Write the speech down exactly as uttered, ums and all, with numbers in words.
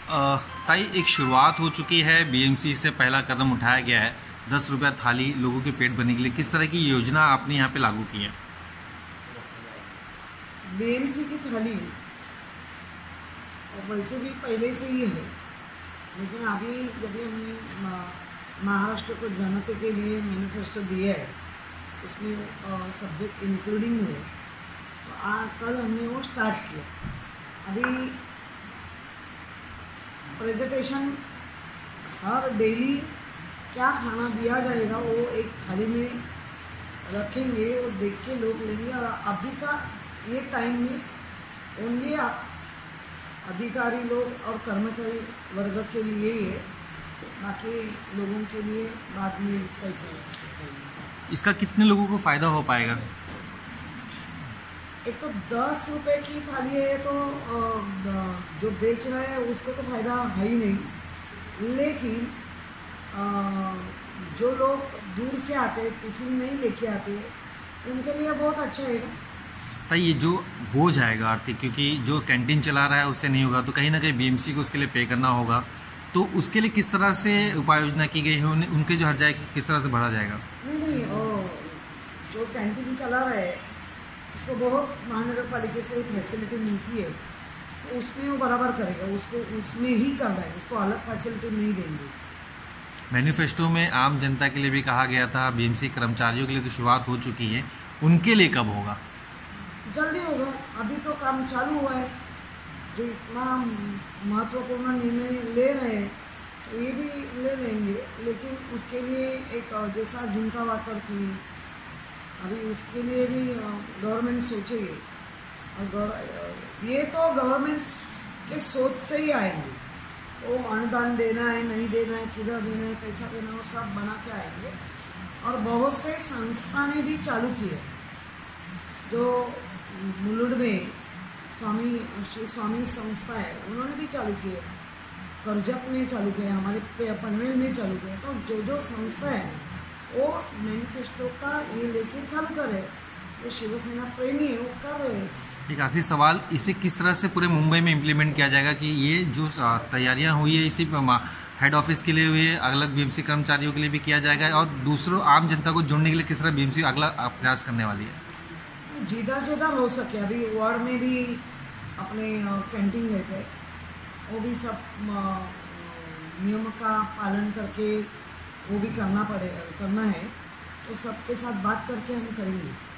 अ, ताई एक शुरुआत हो चुकी है। बीएमसी से पहला कदम उठाया गया है। दस रुपया थाली लोगों के पेट भरने के लिए किस तरह की योजना आपने यहाँ पे लागू की है? बीएमसी की थाली और वैसे भी पहले से ही है, लेकिन अभी जब भी हमने महाराष्ट्र को जनता के लिए मैनिफेस्टो दिया है, उसमें सब्जेक्ट इंक्लूडिंग हुए, तो आज कल हमने वो स्टार्ट किया। अभी प्रेजेंटेशन हर डेली क्या खाना दिया जाएगा वो एक थाली में रखेंगे और देख के लोग लेंगे। और अभी का ये टाइम में ओनली अधिकारी लोग और कर्मचारी वर्ग के लिए ही है, बाकी लोगों के लिए बाद में पैसा। इसका कितने लोगों को फ़ायदा हो पाएगा? एक तो दस रुपए की थाली है तो जो बेच रहा है उसको तो फायदा है ही नहीं, लेकिन जो लोग दूर से आते हैं, टिफिन नहीं लेके आते, उनके लिए बहुत अच्छा है। तो ये जो बोझ आएगा आर्थिक, क्योंकि जो कैंटीन चला रहा है उससे नहीं होगा, तो कहीं ना कहीं बीएमसी को उसके लिए पे करना होगा, तो उसके लिए किस तरह से उपाय योजना की गई है? उनके जो हर्जाए किस तरह से बढ़ा जाएगा? नहीं नहीं ओ, जो कैंटीन चला रहा है उसको बहुत महानगर पालिका से फैसिलिटी मिलती है, तो उसमें वो बराबर करेगा, उसको उसमें ही कर रहा है, उसको अलग फैसिलिटी नहीं देंगे। मैनिफेस्टो में आम जनता के लिए भी कहा गया था, बीएमसी कर्मचारियों के लिए तो शुरुआत हो चुकी है, उनके लिए कब होगा? जल्दी होगा, अभी तो काम चालू हुआ है। जो इतना महत्वपूर्ण निर्णय ले रहे हैं तो ये भी ले लेंगे, लेकिन उसके लिए एक जैसा झुमका वाकर थी, अभी उसके लिए भी गवर्नमेंट सोचेगी। और ये तो गवर्नमेंट के सोच से ही आएंगे, वो अनुदान देना है नहीं देना है, किधर देना है, कैसा देना है, वो सब बना के आएंगे। और बहुत से संस्था ने भी चालू किए, जो मुलुंड में स्वामी श्री स्वामी संस्था है, उन्होंने भी चालू किए, करजत में चालू किया, हमारे पनवेल में चालू किया। तो जो जो संस्था है वो मैनिफेस्टो का ये लेके चालू कर रहे, जो शिवसेना प्रेमी है वो कर रहे हैं। एक आखिरी सवाल, इसे किस तरह से पूरे मुंबई में इम्प्लीमेंट किया जाएगा कि ये जो तैयारियां हुई है इसी हेड ऑफिस के लिए हुई है, अलग बीएमसी कर्मचारियों के लिए भी किया जाएगा, और दूसरों आम जनता को जोड़ने के लिए किस तरह बीएमसी अगला प्रयास करने वाली है? जिधर जिधर हो सके, अभी वार्ड में भी अपने कैंटीन रहते हैं, वो भी सब नियम का पालन करके वो भी करना पड़े करना है, तो सबके साथ बात करके हम करेंगे।